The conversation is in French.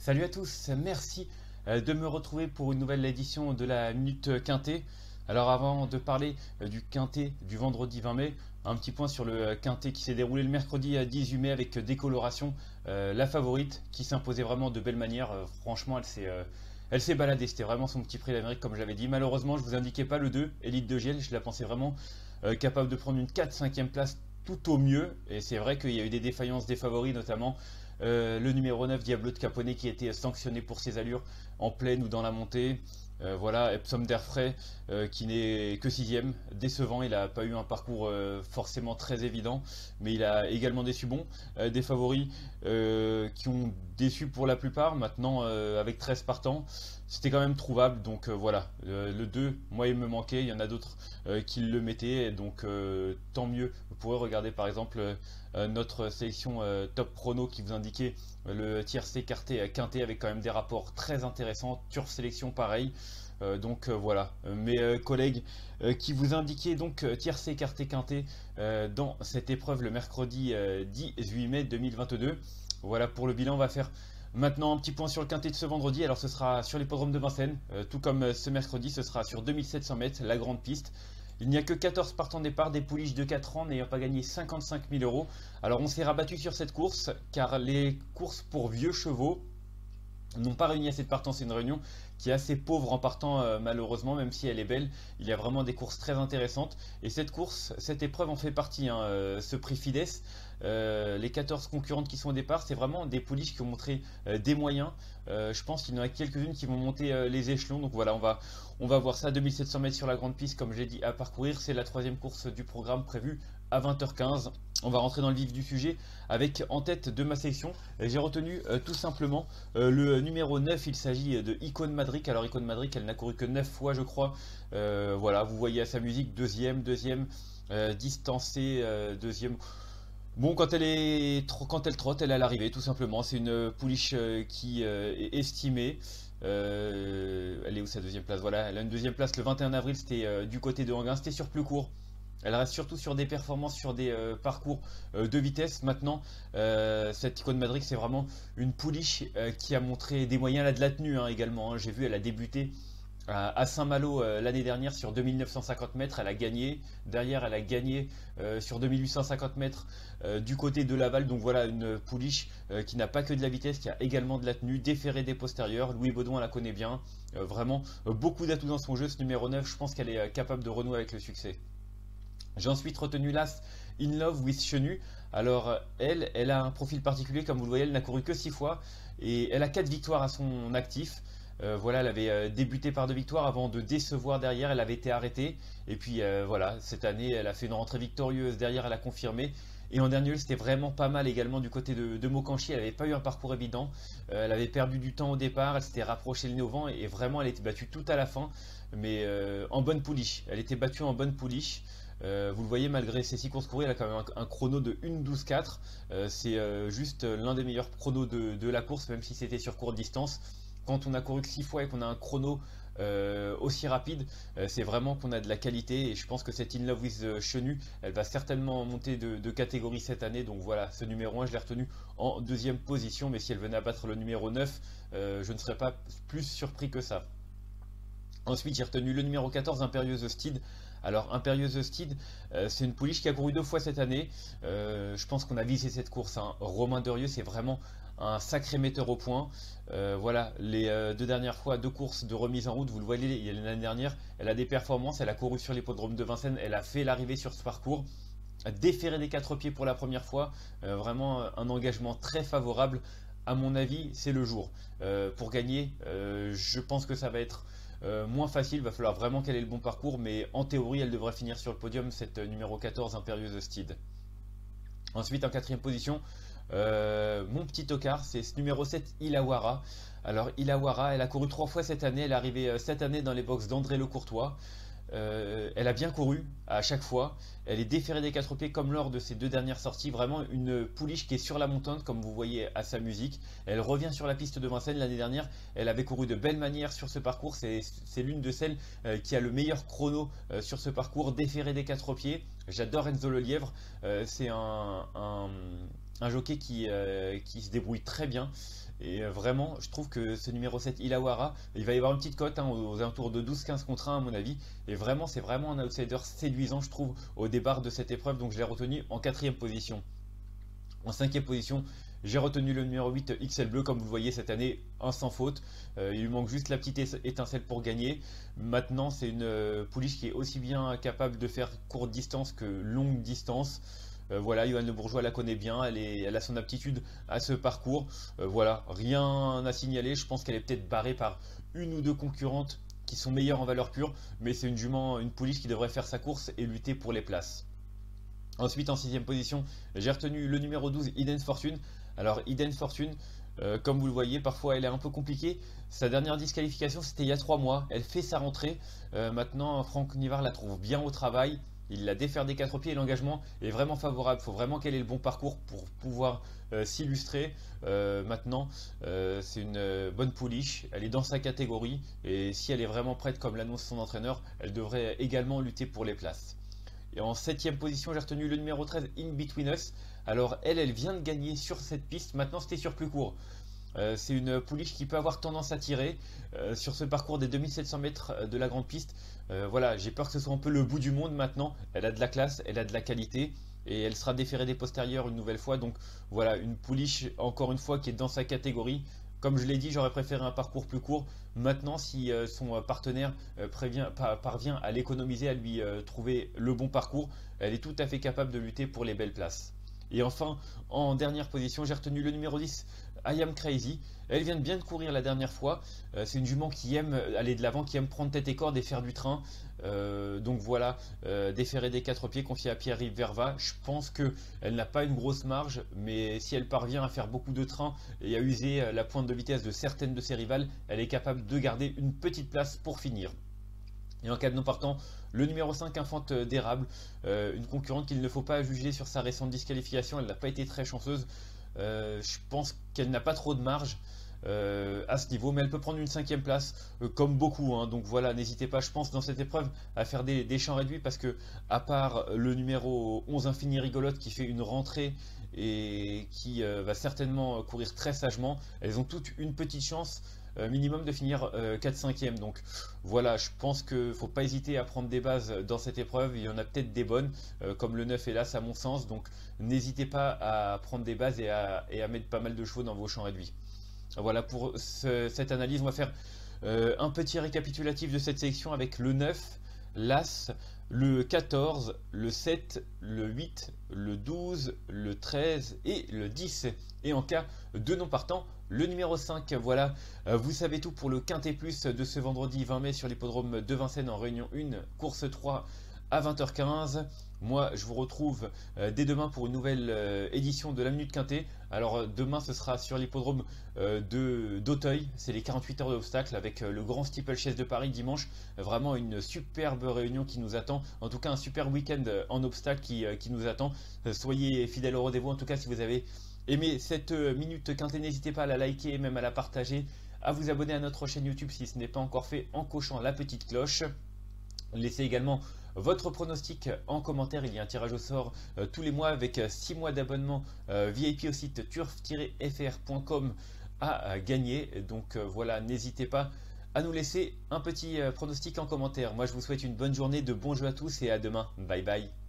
Salut à tous, merci de me retrouver pour une nouvelle édition de la Minute Quintet. Alors avant de parler du Quintet du vendredi 20 mai, un petit point sur le Quintet qui s'est déroulé le mercredi 18 mai avec décoloration. La favorite qui s'imposait vraiment de belle manière. Franchement, elle s'est baladée, c'était vraiment son petit prix d'Amérique comme j'avais dit. Malheureusement, je vous indiquais pas le 2, Elite de Giel, je la pensais vraiment capable de prendre une 4-5e place tout au mieux. Et c'est vrai qu'il y a eu des défaillances des favoris, notamment le numéro 9, Diablo de Caponnet, qui a été sanctionné pour ses allures en pleine ou dans la montée. Voilà, Epsom d'Airfray qui n'est que 6ème, décevant, il n'a pas eu un parcours forcément très évident, mais il a également déçu. Bon, des favoris qui ont déçu pour la plupart, maintenant avec 13 partants, c'était quand même trouvable, donc voilà, le 2, moi il me manquait, il y en a d'autres qui le mettaient, donc tant mieux. Vous pourrez regarder par exemple notre sélection top chrono qui vous indiquait le tiercé écarté quintet avec quand même des rapports très intéressants, Turf sélection pareil. Donc voilà, mes collègues qui vous indiquaient donc tiercé écarté quintet dans cette épreuve le mercredi 18 mai 2022. Voilà pour le bilan, on va faire maintenant un petit point sur le quintet de ce vendredi. Alors ce sera sur l'hippodrome de Vincennes, tout comme ce mercredi, ce sera sur 2700 mètres, la grande piste. Il n'y a que 14 partants de départ, des pouliches de 4 ans n'ayant pas gagné 55 000 euros. Alors on s'est rabattu sur cette course car les courses pour vieux chevaux n'ont pas réuni assez de partants. C'est une réunion qui est assez pauvre en partant malheureusement, même si elle est belle. Il y a vraiment des courses très intéressantes. Et cette course, cette épreuve en fait partie, hein, ce prix Fides. Les 14 concurrentes qui sont au départ, c'est vraiment des pouliches qui ont montré des moyens. Je pense qu'il y en a quelques-unes qui vont monter les échelons. Donc voilà, on va voir ça. 2700 mètres sur la grande piste, comme j'ai dit, à parcourir. C'est la troisième course du programme prévue à 20h15. On va rentrer dans le vif du sujet avec en tête de ma sélection. J'ai retenu tout simplement le numéro 9. Il s'agit de Icône Madric. Alors Icône Madric, elle n'a couru que 9 fois je crois. Voilà, vous voyez à sa musique, deuxième, distancée, deuxième. Bon, quand elle trotte, elle est à l'arrivée, tout simplement. C'est une pouliche qui est estimée. Elle est où sa deuxième place? Voilà, elle a une deuxième place le 21 avril, c'était du côté de Anguin, c'était sur plus court. Elle reste surtout sur des performances, sur des parcours de vitesse. Maintenant, cette Icône Madrid, c'est vraiment une pouliche qui a montré des moyens. Elle a de la tenue hein, également. Hein. J'ai vu, elle a débuté à Saint-Malo l'année dernière sur 2950 mètres. Elle a gagné. Derrière, elle a gagné sur 2850 mètres du côté de Laval. Donc voilà, une pouliche qui n'a pas que de la vitesse, qui a également de la tenue, déférée des postérieurs. Louis Baudouin la connaît bien. Vraiment, beaucoup d'atouts dans son jeu. Ce numéro 9, je pense qu'elle est capable de renouer avec le succès. J'ai ensuite retenu l'As In Love with Chenu. Alors elle a un profil particulier, comme vous le voyez, elle n'a couru que 6 fois et elle a 4 victoires à son actif. Voilà, elle avait débuté par 2 victoires avant de décevoir derrière, elle avait été arrêtée. Et puis voilà, cette année elle a fait une rentrée victorieuse, derrière elle a confirmé. Et en dernier lieu, c'était vraiment pas mal également du côté de Mokanchi. Elle n'avait pas eu un parcours évident. Elle avait perdu du temps au départ. Elle s'était rapprochée le nez au vent. Et vraiment, elle était battue tout à la fin. Mais en bonne pouliche. Elle était battue en bonne pouliche. Vous le voyez, malgré ses 6 courses courues, elle a quand même un chrono de 1:12,4. C'est juste l'un des meilleurs chronos de la course, même si c'était sur courte distance. Quand on a couru que 6 fois et qu'on a un chrono aussi rapide, c'est vraiment qu'on a de la qualité. Et je pense que cette In Love with Chenu, elle va certainement monter de catégorie cette année. Donc voilà, ce numéro 1, je l'ai retenu en deuxième position. Mais si elle venait à battre le numéro 9, je ne serais pas plus surpris que ça. Ensuite, j'ai retenu le numéro 14, Impérieuse Steed. Alors, Impérieuse Steed, c'est une pouliche qui a couru 2 fois cette année. Je pense qu'on a visé cette course. Hein. Romain Derieux, c'est vraiment un sacré metteur au point. Voilà, les 2 dernières fois, 2 courses de remise en route. Vous le voyez, l'année dernière, elle a des performances. Elle a couru sur l'hippodrome de Vincennes. Elle a fait l'arrivée sur ce parcours. Déféré des 4 pieds pour la première fois. Vraiment un engagement très favorable. À mon avis, c'est le jour. Pour gagner, je pense que ça va être moins facile, il va falloir vraiment qu'elle ait le bon parcours, mais en théorie elle devrait finir sur le podium, cette numéro 14 Impérieuse Steed. Ensuite en quatrième position, mon petit tocard, c'est ce numéro 7 Ilawara. Alors Ilawara, elle a couru 3 fois cette année, elle est arrivée cette année dans les box d'André Le Courtois. Elle a bien couru à chaque fois. Elle est déférée des 4 pieds comme lors de ses 2 dernières sorties. Vraiment une pouliche qui est sur la montante, comme vous voyez à sa musique. Elle revient sur la piste de Vincennes l'année dernière. Elle avait couru de belle manière sur ce parcours. C'est l'une de celles qui a le meilleur chrono sur ce parcours, déférée des 4 pieds. J'adore Enzo Le Lièvre. C'est un jockey qui se débrouille très bien. Et vraiment, je trouve que ce numéro 7, Ilawara, il va y avoir une petite cote, hein, aux alentours de 12-15 contre 1 à mon avis. Et vraiment, c'est vraiment un outsider séduisant, je trouve, au départ de cette épreuve. Donc je l'ai retenu en quatrième position. En cinquième position, j'ai retenu le numéro 8, XL Bleu. Comme vous le voyez cette année, un sans faute. Il lui manque juste la petite étincelle pour gagner. Maintenant, c'est une pouliche qui est aussi bien capable de faire courte distance que longue distance. Voilà, Johan Le Bourgeois la connaît bien, elle a son aptitude à ce parcours. Voilà, rien à signaler. Je pense qu'elle est peut-être barrée par une ou deux concurrentes qui sont meilleures en valeur pure, mais c'est une jument, une pouliche qui devrait faire sa course et lutter pour les places. Ensuite, en sixième position, j'ai retenu le numéro 12, Eden Fortune. Alors, Eden Fortune, comme vous le voyez, parfois elle est un peu compliquée. Sa dernière disqualification, c'était il y a 3 mois. Elle fait sa rentrée. Maintenant, Franck Nivard la trouve bien au travail. Il la défère des 4 pieds et l'engagement est vraiment favorable. Il faut vraiment qu'elle ait le bon parcours pour pouvoir s'illustrer. Maintenant, c'est une bonne pouliche. Elle est dans sa catégorie. Et si elle est vraiment prête, comme l'annonce son entraîneur, elle devrait également lutter pour les places. Et en septième position, j'ai retenu le numéro 13, In Between Us. Alors elle vient de gagner sur cette piste. Maintenant, c'était sur plus court. C'est une pouliche qui peut avoir tendance à tirer sur ce parcours des 2700 mètres de la grande piste. Voilà, j'ai peur que ce soit un peu le bout du monde maintenant. Elle a de la classe, elle a de la qualité et elle sera déférée des postérieurs une nouvelle fois. Donc voilà, une pouliche encore une fois qui est dans sa catégorie. Comme je l'ai dit, j'aurais préféré un parcours plus court. Maintenant, si son partenaire parvient à l'économiser, à lui trouver le bon parcours, elle est tout à fait capable de lutter pour les belles places. Et enfin, en dernière position, j'ai retenu le numéro 10, I Am Crazy. Elle vient de bien de courir la dernière fois. C'est une jument qui aime aller de l'avant, qui aime prendre tête et corde et faire du train. Donc voilà, déférée des 4 pieds, confiée à Pierre-Yves Verva. Je pense qu'elle n'a pas une grosse marge, mais si elle parvient à faire beaucoup de train et à user la pointe de vitesse de certaines de ses rivales, elle est capable de garder une petite place pour finir. Et en cas de non partant, le numéro 5, Infante d'érable, une concurrente qu'il ne faut pas juger sur sa récente disqualification. Elle n'a pas été très chanceuse. Je pense qu'elle n'a pas trop de marge à ce niveau, mais elle peut prendre une 5e place comme beaucoup, hein. Donc voilà, n'hésitez pas, je pense, dans cette épreuve à faire des champs réduits parce que, à part le numéro 11, Infini Rigolote, qui fait une rentrée et qui va certainement courir très sagement, elles ont toutes une petite chance minimum de finir 4-5e. Donc voilà, je pense qu'il ne faut pas hésiter à prendre des bases dans cette épreuve. Il y en a peut-être des bonnes, comme le 9 hélas à mon sens. Donc n'hésitez pas à prendre des bases et à mettre pas mal de chevaux dans vos champs réduits. Voilà pour cette analyse. On va faire un petit récapitulatif de cette sélection avec le 9, l'As, le 14, le 7, le 8, le 12, le 13 et le 10. Et en cas de non partant, le numéro 5. Voilà, vous savez tout pour le Quintet Plus de ce vendredi 20 mai sur l'hippodrome de Vincennes en réunion 1, course 3 à 20h15. Moi, je vous retrouve dès demain pour une nouvelle édition de la Minute Quintet. Alors demain, ce sera sur l'hippodrome d'Auteuil. C'est les 48 heures d'obstacle avec le grand steeplechase de Paris dimanche. Vraiment une superbe réunion qui nous attend. En tout cas, un super week-end en obstacle qui nous attend. Soyez fidèles au rendez-vous. En tout cas, si vous avez aimé cette Minute Quintet, n'hésitez pas à la liker et même à la partager. À vous abonner à notre chaîne YouTube si ce n'est pas encore fait en cochant la petite cloche. Laissez également votre pronostic en commentaire. Il y a un tirage au sort tous les mois avec 6 mois d'abonnement VIP au site turf-fr.com à gagner. Donc voilà, n'hésitez pas à nous laisser un petit pronostic en commentaire. Moi, je vous souhaite une bonne journée, de bons jeux à tous et à demain. Bye bye.